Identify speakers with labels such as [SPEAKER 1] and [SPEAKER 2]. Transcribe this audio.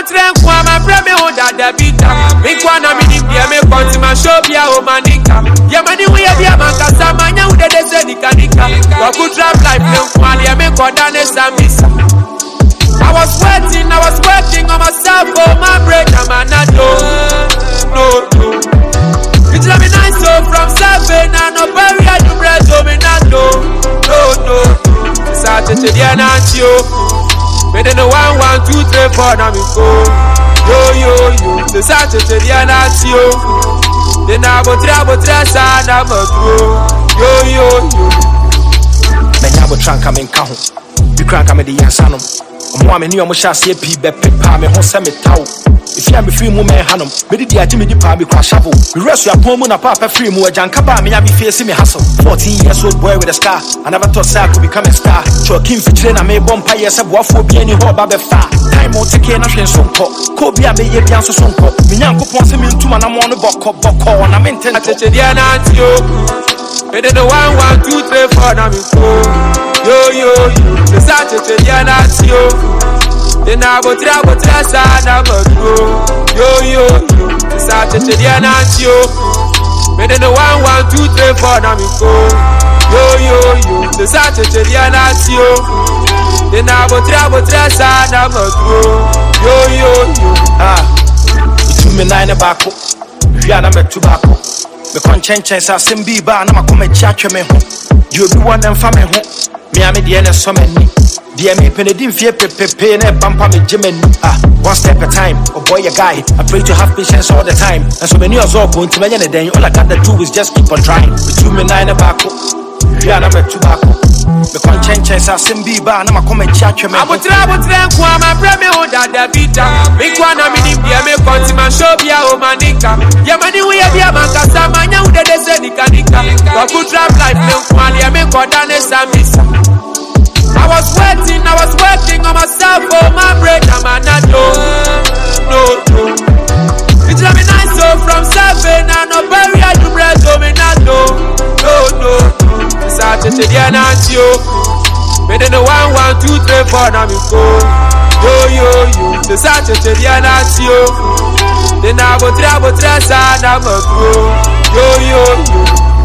[SPEAKER 1] train kwa my breme on that bita. Me kwa na me dia me konti ma show bia o manika. Ya mani we bia mankasa manya ude de se dikanika. Wa ku trap life me kwa dia me koda ne samisa. I was working on myself for my break. I'm not no. It love me nice so from 7 and no barrier to bread to me not no. It's a to the anatio. Better no 1, 1, 2, 3, 4 now me go. Yo. It's a to the anatio. Then I go try side I'm a yo.
[SPEAKER 2] Men I will try come in count. You crank me the Yansanum. Mwame ni omusha se pi be pepa me ho se metaw if ya me free mu me hanom me di agye me di pa me kwa shavo me resu apon mu na papa free mu ajanka ba me ya be face me hustle 14 years old boy with a scar I never thought say I could become a star choking fichire na me bomb pa yes boafo bi ani ho ba be fa time o take na hwen sonko ko bi a me ye bian so sonko me nyankopon se me ntuma na mo no bokko na me ntento
[SPEAKER 1] atete dia na antio me de 1, 1, 2, 3, 4 na me go yo the atete dia na antio then I go try side I'm a yo the atete dia na antio me de 1, 1, 2, 3, 4 na me go yo the atete dia na antio then I go try side I'm a yo
[SPEAKER 2] between me 9 bako hwia na metu bako me konchen sa sembi ba na makoma chiatwe me ho you be one and family ho me am the na so many dear me penedin fie pepepe na bampa me jemeni one step at a time oh boy a guy I pray to have patience all the time and so many of us go into many then all I got to do is just keep on trying between me 9 bako hwia na metu bako me konchen sa sembi ba na makoma chiatwe me
[SPEAKER 1] ho try kwa my breme on that bita me kwa na me dia me konti ma show bia o manika ya mani we bia mankasa manya ude de se dikanika wa ku trap life me kwa dia me koda ne samisa I was working on myself for my break. I'm not no. It love me nice so from 7 and no barrier to bread to me not no. It's a to the anatio. Better no 1, 1, 2, 3, 4 now me go. Yo. It's a to the anatio. Then I go try side I'm a yo.